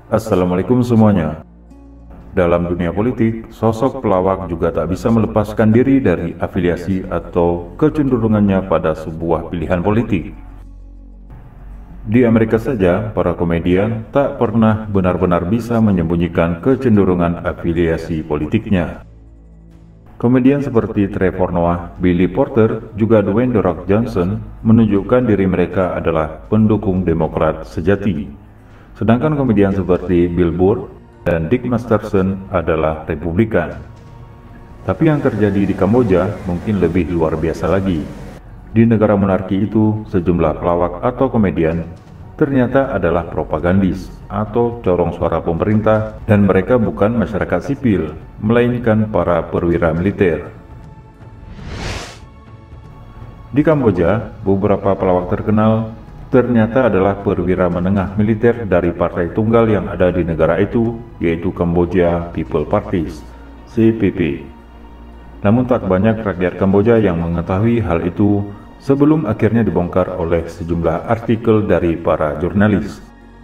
Assalamualaikum semuanya. Dalam dunia politik, sosok pelawak juga tak bisa melepaskan diri dari afiliasi atau kecenderungannya pada sebuah pilihan politik. Di Amerika saja, para komedian tak pernah benar-benar bisa menyembunyikan kecenderungan afiliasi politiknya. Komedian seperti Trevor Noah, Billy Porter, juga Dwayne The Rock Johnson menunjukkan diri mereka adalah pendukung Demokrat sejati. Sedangkan komedian seperti Bill Burr dan Dick Masterson adalah Republikan. Tapi yang terjadi di Kamboja mungkin lebih luar biasa lagi. Di negara monarki itu, sejumlah pelawak atau komedian ternyata adalah propagandis atau corong suara pemerintah, dan mereka bukan masyarakat sipil, melainkan para perwira militer. Di Kamboja, beberapa pelawak terkenal ternyata adalah perwira menengah militer dari partai tunggal yang ada di negara itu, yaitu Cambodia People Parties, CPP. Namun tak banyak rakyat Kamboja yang mengetahui hal itu sebelum akhirnya dibongkar oleh sejumlah artikel dari para jurnalis.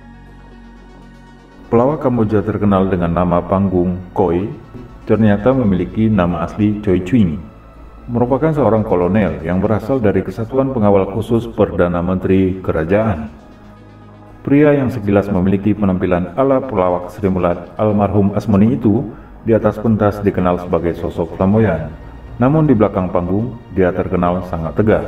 Pelawak Kamboja terkenal dengan nama panggung Koi ternyata memiliki nama asli Choi Chwing, merupakan seorang kolonel yang berasal dari Kesatuan Pengawal Khusus Perdana Menteri Kerajaan. Pria yang sekilas memiliki penampilan ala pelawak Sri Mulat almarhum Asmoni itu di atas pentas dikenal sebagai sosok flamboyan, namun di belakang panggung dia terkenal sangat tegas.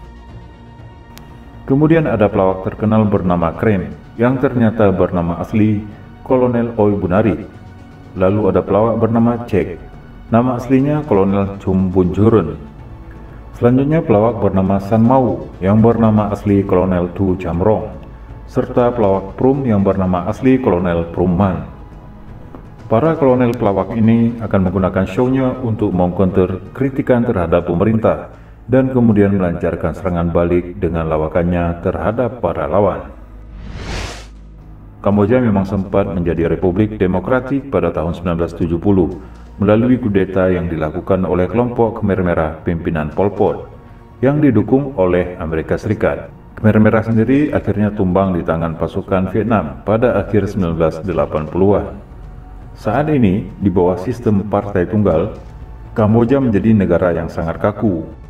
Kemudian ada pelawak terkenal bernama Krem yang ternyata bernama asli Kolonel Oi Bunari. Lalu ada pelawak bernama Cek, nama aslinya Kolonel Chum Bunjurun. Selanjutnya pelawak bernama San Mau yang bernama asli Kolonel Tu Chamrong, serta pelawak Prum yang bernama asli Kolonel Prumman. Para kolonel pelawak ini akan menggunakan show-nya untuk mengcounter kritikan terhadap pemerintah dan kemudian melancarkan serangan balik dengan lawakannya terhadap para lawan. Kamboja memang sempat menjadi republik demokratik pada tahun 1970 melalui kudeta yang dilakukan oleh kelompok Khmer Merah pimpinan Pol Pot yang didukung oleh Amerika Serikat. Khmer Merah sendiri akhirnya tumbang di tangan pasukan Vietnam pada akhir 1980-an. Saat ini, di bawah sistem partai tunggal, Kamboja menjadi negara yang sangat kaku.